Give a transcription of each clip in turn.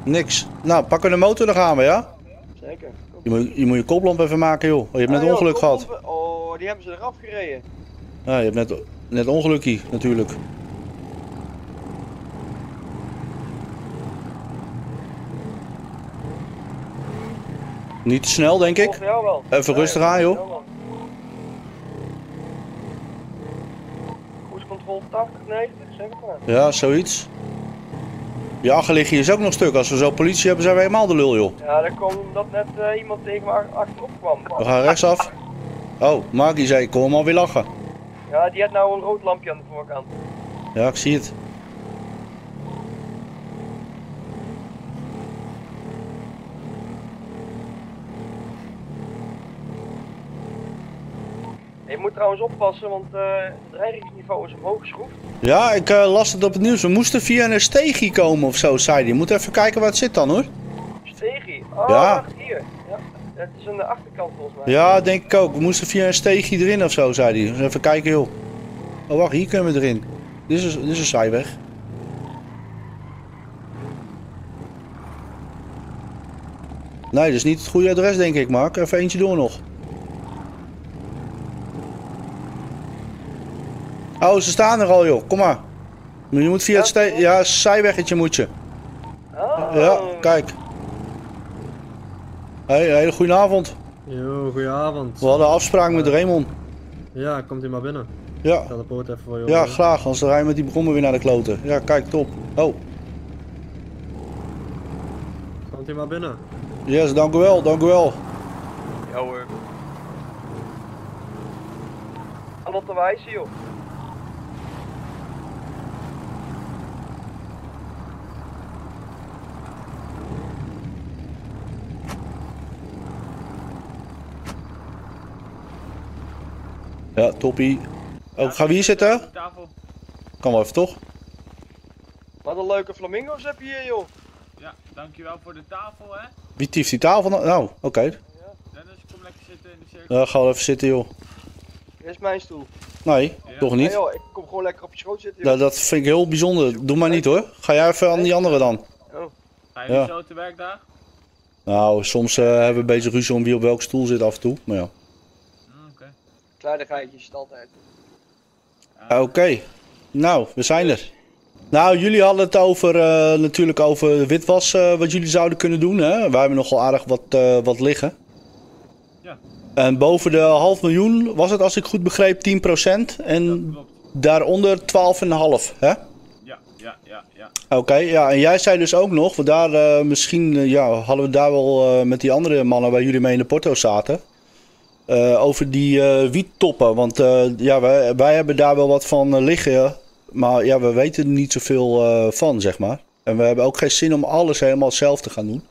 Niks. Nou, pakken we de motor, dan gaan we, ja? Zeker. Je moet je koplamp even maken, joh. Je hebt net ongeluk gehad. Oh, die hebben ze eraf gereden. Ja, je hebt net ongelukkie, natuurlijk. Niet te snel, denk ik. Ja, wel. Even rustig aan, joh. Koerscontrole 80, 90, zeg het maar. Ja, zoiets. Je achterligging is ook nog stuk. Als we zo politie hebben, zijn we helemaal de lul, joh. Ja, dat kwam omdat net iemand tegen me achterop kwam. We gaan rechtsaf. Oh, Markie zei, ik kon hem alweer lachen. Ja, die had nou een rood lampje aan de voorkant. Ja, ik zie het. Je moet trouwens oppassen, want het rijringsniveau is omhoog geschroefd. Ja, ik las het op het nieuws. We moesten via een steegje komen of zo, zei hij. Je moet even kijken waar het zit dan, hoor. Stegie? Oh, Ja. wacht, hier. Ja, het is aan de achterkant volgens mij. Ja, denk ik ook. We moesten via een steegje erin of zo, zei hij. Dus even kijken, joh. Oh, wacht, hier kunnen we erin. Dit is een zijweg. Nee, dat is niet het goede adres, denk ik, Mark. Even eentje door nog. Oh, ze staan er al, joh. Kom maar. Je moet via het ja, zijweggetje moet je. Oh. Ja, kijk. Hey, hele goede avond. Yo, goedenavond. We hadden afspraak met Raymond. Ja, komt u maar binnen. Ja. Ik ga de poort even voor je Ja, openen. graag. Anders rijden we met die brommen weer naar de kloten. Ja, kijk, top. Oh. Komt u maar binnen. Yes, dank u wel, dank u wel. Ja hoor. Aan op de wijze, joh. Ja, toppie. Oh, gaan we hier zitten? Kan wel even, toch? Wat een leuke flamingo's heb je hier, joh. Ja, dankjewel voor de tafel, hè. Wie tieft die tafel nou? Nou, oké. Dennis, kom lekker zitten in de cirkel. Ja, ga wel even zitten, joh. Dit is mijn stoel. Nee, toch Nee, niet? joh, ik kom gewoon lekker op je schoot zitten, joh. Nou, dat vind ik heel bijzonder. Doe maar niet, hoor. Ga jij even aan die andere dan. Ga je Ja. zo te werk daar? Nou, soms hebben we een beetje ruzie om wie op welke stoel zit af en toe. Maar ja. Oké. Kleinigheidjes is het altijd. Oké. Nou, we zijn er. Nou, jullie hadden het over, natuurlijk over witwas, wat jullie zouden kunnen doen. Hè? Wij hebben nogal aardig wat liggen. Ja. En boven de 500.000 was het, als ik goed begreep, 10%. En Klopt. daaronder 12,5, hè? Ja. Oké, ja, en jij zei dus ook nog, want daar misschien ja, hadden we daar wel met die andere mannen waar jullie mee in de porto zaten. Over die wiettoppen, want ja, wij hebben daar wel wat van liggen, maar ja, we weten er niet zoveel van, zeg maar. En we hebben ook geen zin om alles helemaal zelf te gaan doen.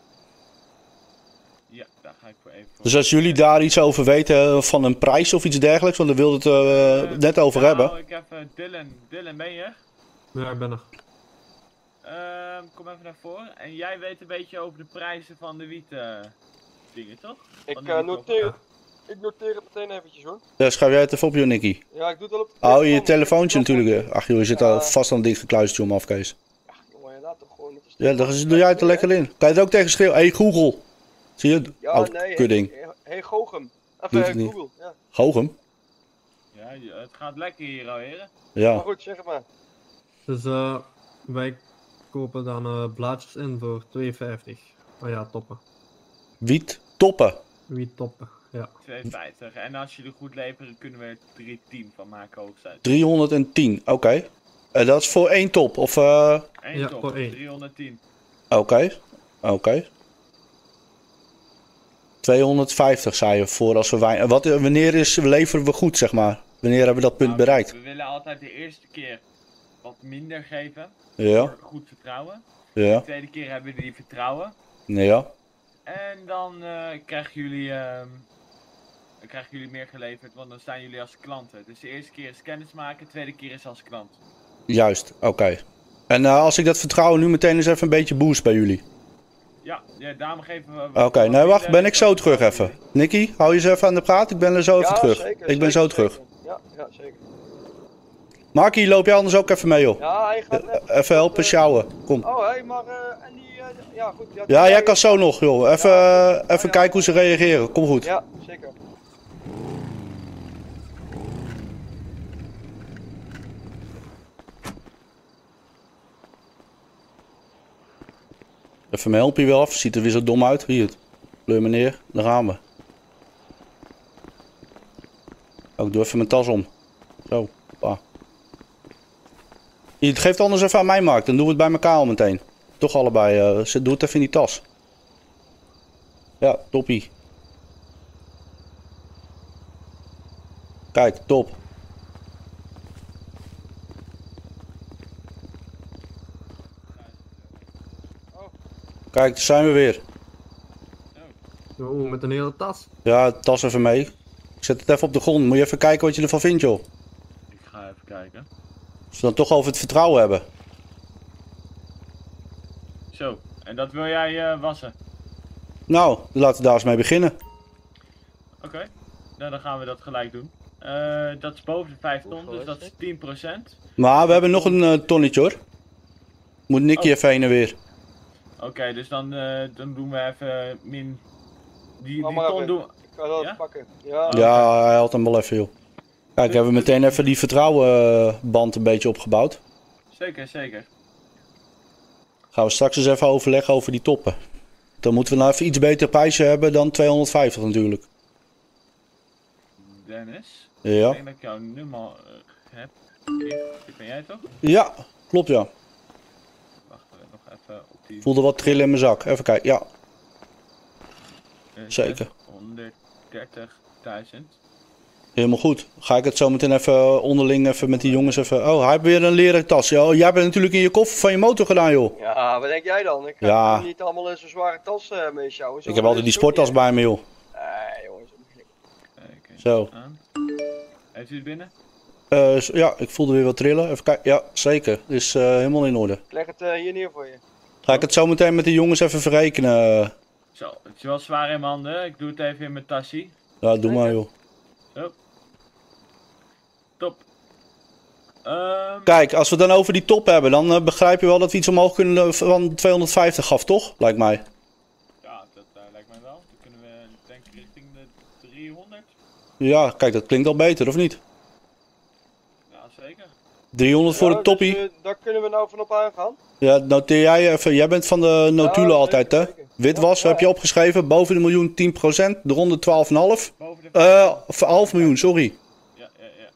Ja, daar ga ik voor even voor. Dus als jullie daar iets over weten van een prijs of iets dergelijks, want daar wilden we het net over hebben. Nou, ik even Dylan, ben je? Ja, ik ben er. Kom even naar voren. En jij weet een beetje over de prijzen van de wiet dingen, toch? Ik Van de wiettoppen. noteer het meteen eventjes, hoor. Ja, schrijf jij het even op, joh, Nicky. Ja, ik doe het wel op de Oh, je telefoon. telefoontje natuurlijk. Ach joh, je zit al vast aan het ding gekluisterd, joh, mafkees. Ach, jongen, inderdaad toch gewoon. Ja, daar doe jij het er lekker in. Kan je het ook tegen schreeuwen? Hey Google. Zie je? Ja, Oud nee. kudding. Hey, Gochem. Doet Even het niet. Google, ja. Goochem? Ja, het gaat lekker hier, ouwe heren. Maar Ja. goed, zeg het maar. Dus wij kopen dan blaadjes in voor 2,50. Oh ja, toppen. Wiet toppen. Wie toppen, ja. 2,50. En als je er goed levert, kunnen we er 3,10 van maken hooguit. 310, oké. Dat is voor één top, of Eén Ja, top, voor één. 310. Oké. 250 zei je voor als we wijn. Wanneer leveren we goed, zeg maar? Wanneer hebben we dat punt Nou, bereikt? We willen altijd de eerste keer wat minder geven. Ja, Voor goed vertrouwen. ja, De tweede keer hebben we die vertrouwen. ja. En dan krijgen jullie meer geleverd, want dan zijn jullie als klanten. Dus de eerste keer is kennis maken, de tweede keer is als klant. Juist, oké. En als ik dat vertrouwen nu meteen eens even een beetje boost bij jullie. Ja, daarom geven we... Oké, nee wacht, ben ik zo terug even. Nicky, hou je eens even aan de praat, ik ben er zo even terug. Zeker, Ik ben zo zeker, terug. zeker. Ja, zeker. Markie, loop jij anders ook even mee, joh. Ja, hij gaat Even helpen sjouwen. Kom. Oh, hé, maar en die... ja, goed. Ja, jij kan zo nog, joh. Even kijken hoe ze reageren. Kom goed. Ja, zeker. Even mijn helmpje wel af. Ziet er weer zo dom uit. Hier, pleur me neer. Daar gaan we. Oh, ik doe even mijn tas om. Zo, pa. Je geeft anders even aan mij, Mark. Dan doen we het bij elkaar al meteen. Toch allebei. Doe het even in die tas. Ja, toppie. Kijk, top. Kijk, daar zijn we weer. Oh, met een hele tas. Ja, tas even mee. Ik zet het even op de grond. Moet je even kijken wat je ervan vindt, joh. Ik ga even kijken. Als we dan toch over het vertrouwen hebben. Zo, en dat wil jij wassen? Nou, laten we daar eens mee beginnen. Oké, nou, dan gaan we dat gelijk doen. Dat is boven de 5 ton, dus dat is 10%. Maar we hebben nog een tonnetje, hoor. Moet Nicky even heen en weer. Oké, dus dan doen we even min... Die maar ton even. doen... Ik ga dat Ja? even pakken. Ja. Ja, hij had hem wel even, joh. Kijk, hebben we meteen even die vertrouwenband een beetje opgebouwd. Zeker, zeker. Gaan we straks eens even overleggen over die toppen. Dan moeten we nou even iets beter prijsje hebben dan 250 natuurlijk. Dennis, Ja. ik denk dat ik jouw nummer heb. Dit ben jij toch? Ja, klopt ja. Wacht nog even op die... Voelde wat trillen in mijn zak. Even kijken, ja. Zeker. 130.000. Helemaal goed. Ga ik het zo meteen even onderling even met die jongens even... Oh, hij heeft weer een leren tas. Ja, jij bent natuurlijk in je koffer van je motor gedaan, joh. Ja, wat denk jij dan? Ik ga Ja. niet allemaal in zo'n zware tas mee sjouwen. Ik heb altijd die sporttas bij me, joh. Nee, jongens. Kijk, Zo. aan. Heeft u het binnen? Ja, ik voelde weer wat trillen. Even kijken. Ja, zeker. Is helemaal in orde. Ik leg het hier neer voor je. Ga ik het zo meteen met de jongens even verrekenen. Zo, het is wel zwaar in mijn handen. Ik doe het even in mijn tassie. Ja, doe maar, joh. Zo. Top. Kijk, als we het dan over die top hebben, dan begrijp je wel dat we iets omhoog kunnen van 250 gaf, toch? Lijkt mij. Ja, dat lijkt mij wel. Dan kunnen we denk ik richting de 300. Ja, kijk, dat klinkt al beter, of niet? Ja, zeker. 300 voor de toppie. Dus, daar kunnen we nou van op aangaan. Ja, noteer jij even. Jij bent van de notulen Ja, altijd, hè? zeker. Witwas Ja, heb je ja. opgeschreven, boven de miljoen 10%, de ronde 12,5. Boven de... Half miljoen, sorry. Ja.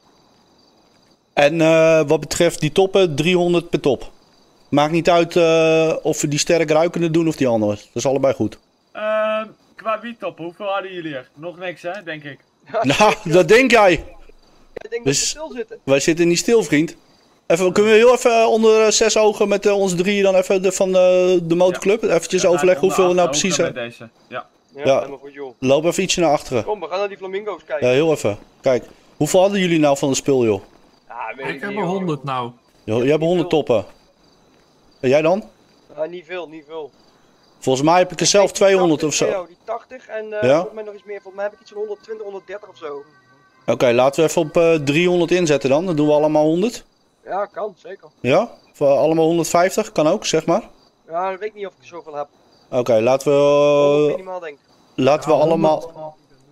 En wat betreft die toppen, 300 per top. Maakt niet uit of we die sterk ruikende doen of die andere. Dat is allebei goed. Qua wiettoppen, hoeveel hadden jullie er? Nog niks hè, denk ik. Nou, dat denk jij. Ik denk Dus- dat we stil zitten. Wij zitten niet stil, vriend. Even, kunnen we heel even onder 6 ogen met ons drieën dan even van de motorclub? Eventjes Ja, overleggen hoeveel we nou ook precies met hebben. deze. Ja. Ja, helemaal goed joh. Loop even ietsje naar achteren. Kom, we gaan naar die flamingo's kijken. Ja, heel even. Kijk, hoeveel hadden jullie nou van het spul, joh? Ja, weet Ik heb niet, er joh. 100 nou. Jij hebt 100 toppen. En jij dan? Ja, niet veel, niet veel. Volgens mij heb ik er zelf 200 of zo. Die 80 en Ja? volgens mij nog iets meer. Volgens mij heb ik iets van 120, 130 of zo. Oké, laten we even op 300 inzetten dan. Dan doen we allemaal 100. Ja, kan, zeker. Ja? Voor allemaal 150, kan ook, zeg maar. Ja, ik weet niet of ik er zoveel heb. Oké, laten Minimaal denk ik. we allemaal...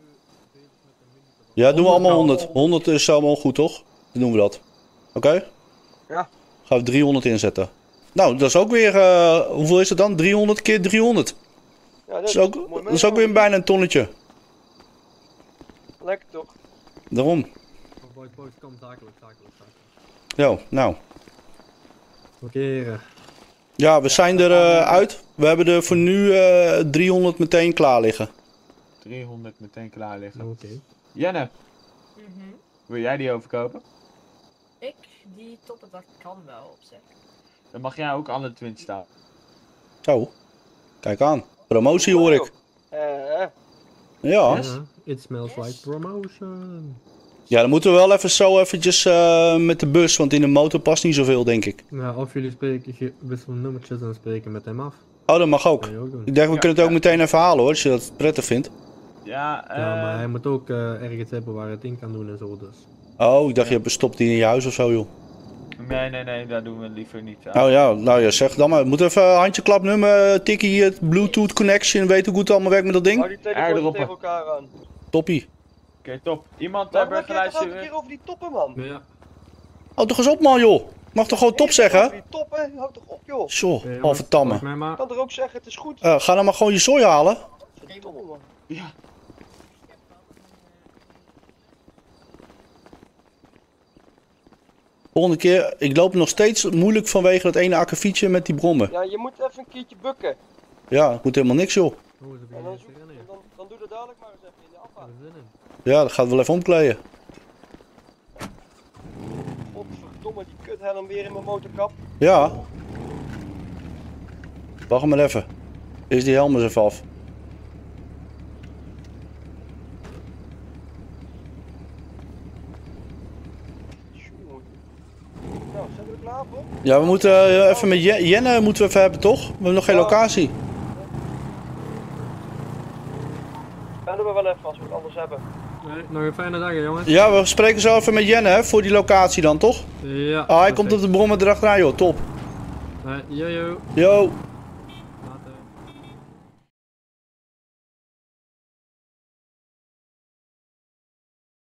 Ja, doen we allemaal 100. 100 is allemaal goed, toch? Dan doen we dat. Oké? Ja. Gaan we 300 inzetten. Nou, dat is ook weer... hoeveel is het dan? 300 keer 300. Ja, Dat is ook weer bijna een tonnetje. Lekker toch? Daarom. Boys, kom, zakelijk. Ja, nou. Oké, heren. Ja, we zijn er uit. We hebben er voor nu 300 meteen klaar liggen. 300 meteen klaar liggen. Oké. Jenne, Mhm. wil jij die overkopen? Ik, die toppen, dat kan wel op zich. Dan mag jij ook alle twins staan. Zo. Kijk aan. Promotie hoor ik. Ja. Ja, it smells like promotion. Ja, dan moeten we wel even zo eventjes met de bus, want in de motor past niet zoveel, denk ik. Ja, of jullie wisselen nummertjes en spreken met hem af. Oh, dat mag ook. Kan je ook doen. Ik dacht, we Ja, kunnen het ook ja. meteen even halen hoor, als je dat prettig vindt. Ja, Ja, maar hij moet ook ergens hebben waar het in kan doen en zo dus. Oh, ik dacht je stopt die in je huis of zo, joh. Nee, dat doen we liever niet aan. Oh ja, nou ja, zeg dan maar. We moeten even handjeklapnummer, tikkie, het Bluetooth connection, weten hoe het allemaal werkt met dat ding. Hou die telefoon Erop. tegen elkaar aan. Toppie. Oké, top. Iemand Maar hebben we gaan het elke geluisterd. keer over die toppen, man. Ja. Oh, toch eens op man joh. Mag toch gewoon top zeggen? Over die toppen, houd toch op, joh. Zo, jongens, halvertamme. volgens mij maar. Je kan er ook zeggen, het is goed. Ga dan maar gewoon je zooi halen. Verdomme, man. Ja. Volgende keer, ik loop nog steeds moeilijk vanwege dat ene akkefietje met die brommen. Ja, je moet even een keertje bukken. Ja, ik moet helemaal niks joh. Oeh, ze En beginnen dan, eens te rennen, ja. dan doe dat dadelijk maar eens even in de afvaart. Wat zin in. Ja, dat gaat wel even omkleden. Godverdomme, die kuthelm weer in mijn motorkap. Ja. Wacht maar even. Is die helm eens even af. Jongen. Nou, zijn we er klaar voor? Ja, we moeten even met Jenne moeten we even hebben toch? We hebben nog geen Ja. locatie. Ja, doen we wel even als we het anders hebben. Nee, nog een fijne dag, hè, jongens. Ja, we spreken zo even met Jenne hè, voor die locatie dan toch? Ja. Ah, hij komt op de brommen erachteraan joh, top. Nee, yo. Yo.